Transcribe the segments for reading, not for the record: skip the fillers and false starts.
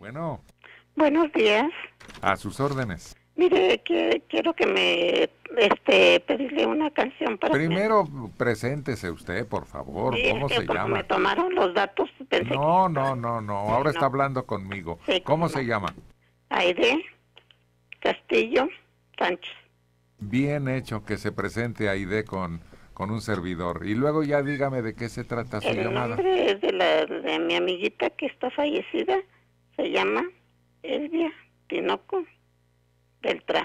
Bueno, Buenos días. a sus órdenes. Mire, que quiero que me pedirle una canción para Primero, preséntese usted, por favor. Sí, ¿Cómo es que se como me llama? tomaron los datos, pensé No, que... no, no, no. Ahora está No. hablando conmigo. Sí, ¿Cómo cómo se no. llama? Aide Castillo Sánchez. Bien hecho que se presente Aide con un servidor. Y luego ya dígame de qué se trata su El llamada. nombre es de mi amiguita que está fallecida. Se llama Elvia Tinoco Beltrán.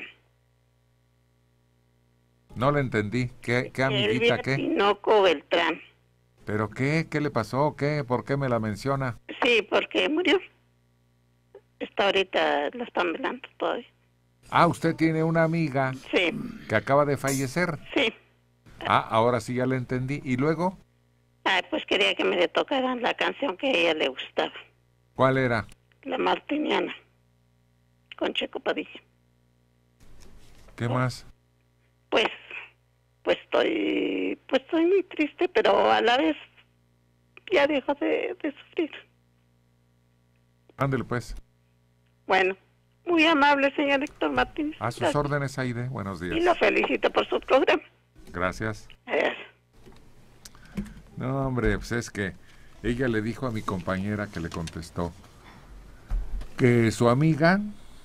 No le entendí. ¿Qué amiguita Elvia qué? Tinoco Beltrán. ¿Pero qué? ¿Qué le pasó? ¿Qué? ¿Por qué me la menciona? Sí, porque murió. Está ahorita, la están velando todavía. Ah, usted tiene una amiga Sí, que acaba de fallecer. sí. Ah, ahora sí ya le entendí. ¿Y luego? Pues quería que me le tocaran la canción que a ella le gustaba. ¿Cuál era? La Martiniana, con Checo Padilla. ¿Qué más? Pues estoy muy triste, pero a la vez ya dejo de sufrir. Ándele pues. Bueno, muy amable, señor Héctor Martínez. A sus Gracias. órdenes, Aide. Buenos Y días. lo felicito por su programa. Gracias. Adiós. No, hombre, pues es que ella le dijo a mi compañera que le contestó que su amiga,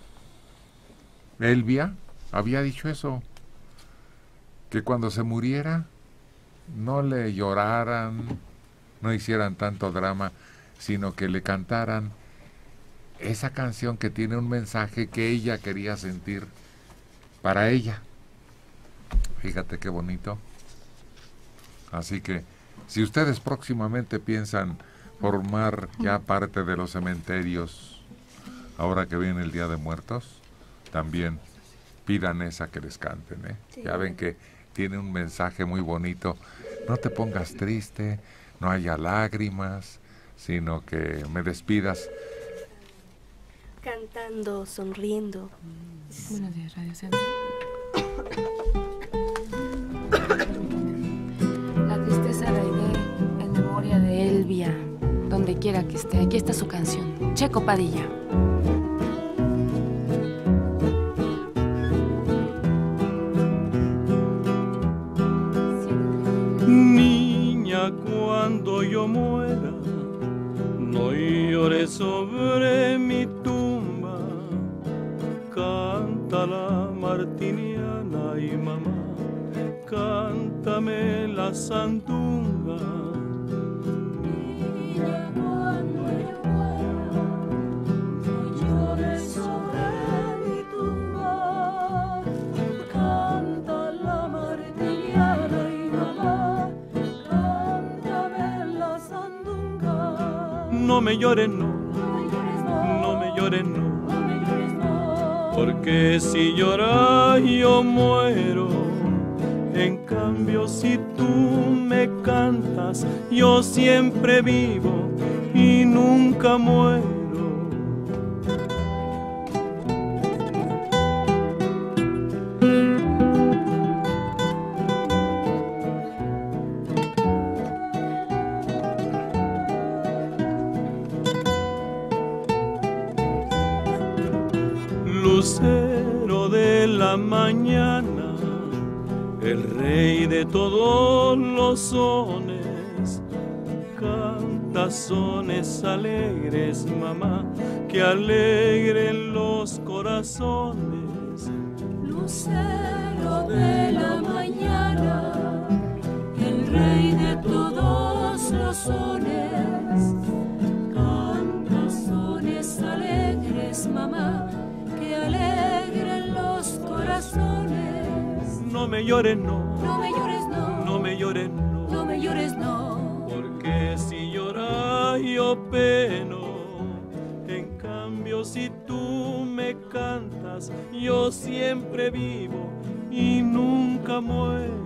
Elvia, había dicho eso, que cuando se muriera no le lloraran, no hicieran tanto drama, sino que le cantaran esa canción que tiene un mensaje que ella quería sentir para ella. Fíjate qué bonito. Así que, si ustedes próximamente piensan formar ya parte de los cementerios, ahora que viene el Día de Muertos, también pidan esa que les canten, ¿eh? Sí. Ya ven que tiene un mensaje muy bonito. No te pongas triste, no haya lágrimas, sino que me despidas. Cantando, sonriendo. Buenos días, Radio Centro. La tristeza de Aide en memoria de Elvia, donde quiera que esté. Aquí está su canción, Checo Padilla. Niña, cuando yo muera, no llores sobre mi tumba. Canta la martiniana y mamá, cántame la sandunga. Niña, cuando yo muera, no llores sobre mi tumba. Canta la martiniana y mamá, cántame la sandunga. No me llores, no, No me llores, no, no me llores, no, no me llores, no. porque si lloras yo muero. En cambio, si tú me cantas, yo siempre vivo y nunca muero. Lucero de la mañana, el rey de todos los sones, canta sones alegres, mamá, que alegren los corazones. Lucero de la mañana, el rey de todos los sones, canta sones alegres, mamá, que alegren los corazones. No me llores, no, No me llores, no, no me llores, no, no me llores, no, porque si lloras yo peno. En cambio, si tú me cantas, yo siempre vivo y nunca muero.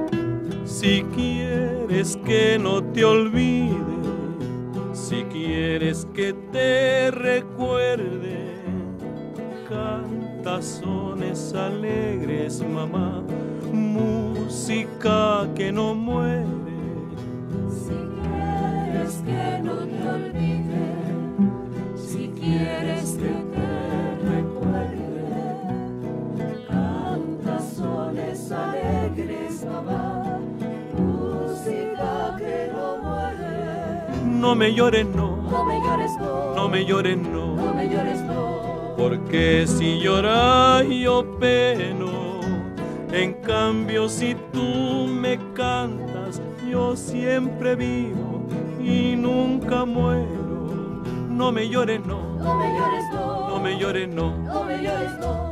Si quieres que no te olvide, si quieres quieres que te recuerde, canta sones alegres, mamá, música que no muere. Si quieres que no te olvide, si quieres que te recuerde, canta sones alegres, mamá, música que no muere. No me llores, no, No me llores, no, no me llores, no, no me llores, no, porque si lloras yo peno. En cambio, si tú me cantas, yo siempre vivo y nunca muero. No me llores, no, no me llores, no, no me llores, no. no me llores, no.